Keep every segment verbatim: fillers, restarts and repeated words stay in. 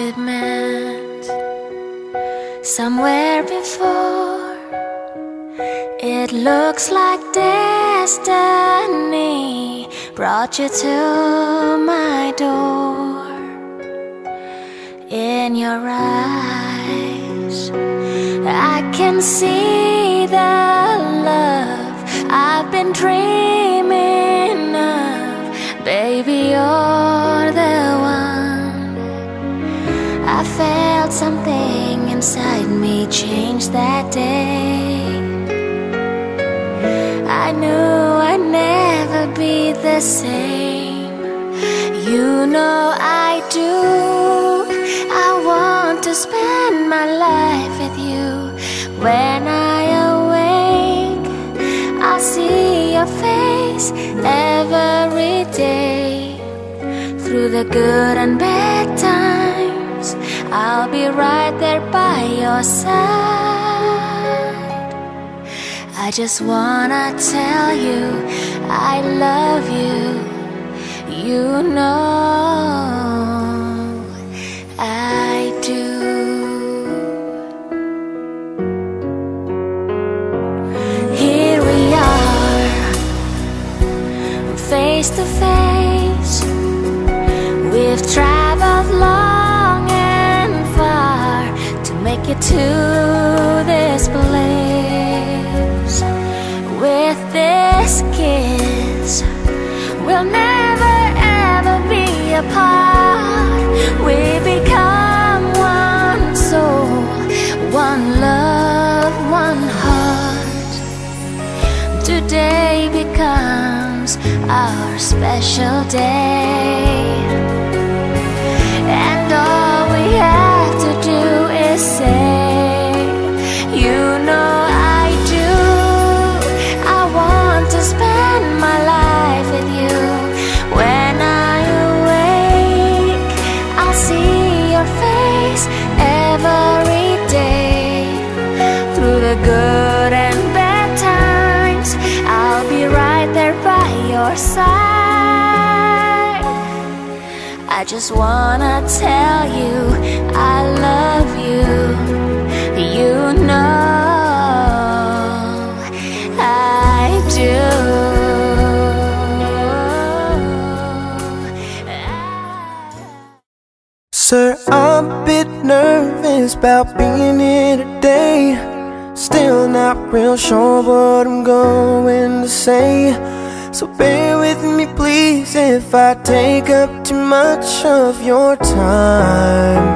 it meant. Somewhere before, it looks like destiny brought you to my door. In your eyes, I can see the love I've been dreaming of. Baby, you're the one. I felt something inside me change that day. I knew I'd never be the same. You know I do. I want to spend my life with you. When I awake, I'll see your face every day. Through the good and bad times, I'll be right there by your side. I just wanna tell you I love you. You know I do. Here we are, face to face. We've traveled long and far to make it to this place. With this kiss, we'll never ever be apart. We become one soul, one love, one heart. Today becomes our special day, and all we have to do is say, you know I do. I want to spend my life with you. When I awake, I'll see your face every day. Through the good and bad times, I'll be right there by your side. I just wanna tell you I love you. You know I do. Sir, I'm a bit nervous about being here today. Still not real sure what I'm going to say. So bear with me please if I take up too much of your time.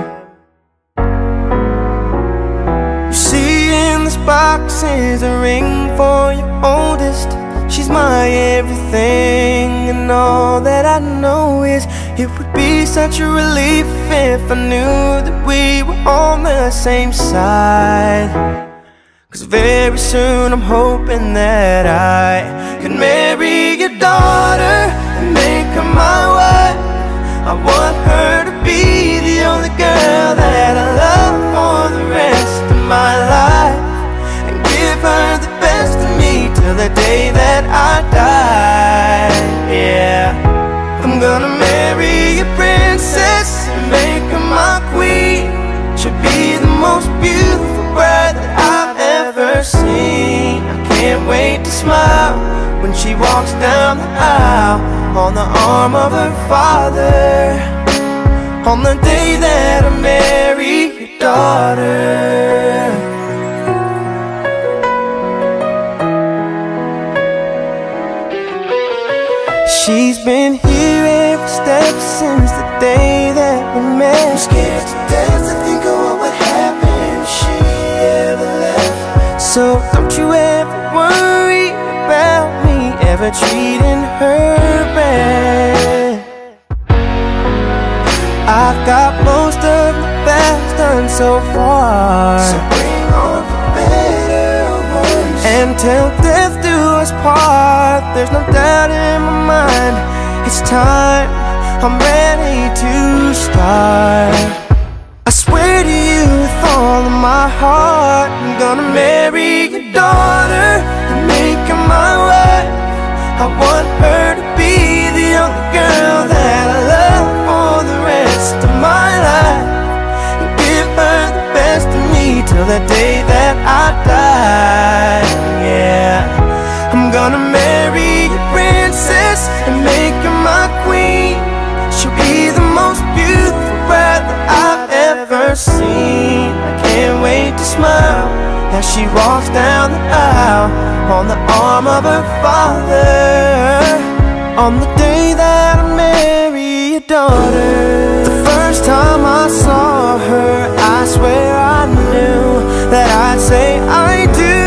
You see in this box is a ring for your oldest. She's my everything, and all that I know is it would be such a relief if I knew that we were on the same side. Cause very soon I'm hoping that I can marry your daughter and make her my wife. I want her to be the only girl that I love for the rest of my life, and give her the best of me till the day that I die. Yeah, I'm gonna marry a princess and make her my queen. She'll be the most beautiful bride that I've ever seen. I can't wait to smile when she walks down the aisle on the arm of her father, on the day that I marry your daughter. She's been here every step since the day that we met. I'm scared to death to think of what would happen if she ever left. So don't you ever worry about me ever treating her bad. I've got most of the best done so far, so bring on the better ones. And till death do us part, there's no doubt in my mind. It's time, I'm ready to start. I swear to you with all of my heart, I'm gonna marry your daughter and make her my wife. I want her to be the only girl that I love for the rest of my life. till the day that I die. Yeah, I'm gonna marry a princess and make her my queen. She'll be the most beautiful bride that I've ever seen. I can't wait to smile as she walks down the aisle on the arm of her father, on the day that I marry your daughter. The first time I saw her, I swear I knew that I'd say I do.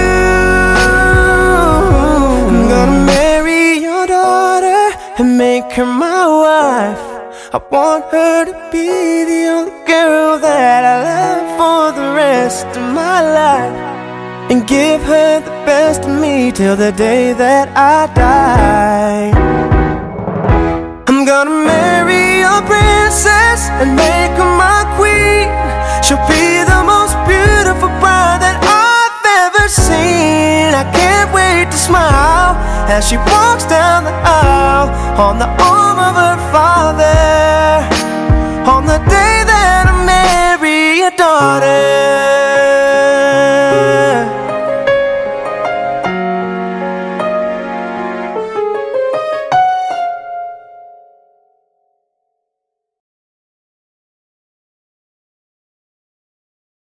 I'm gonna marry your daughter and make her my wife. I want her to be the only girl that I love for the rest of my life, and give her the best of me till the day that I die. I'm gonna marry a princess and make her my queen. She'll be the most beautiful bride that I've ever seen. I can't wait to smile as she walks down the aisle on the arm of her father, on the day that I marry your daughter.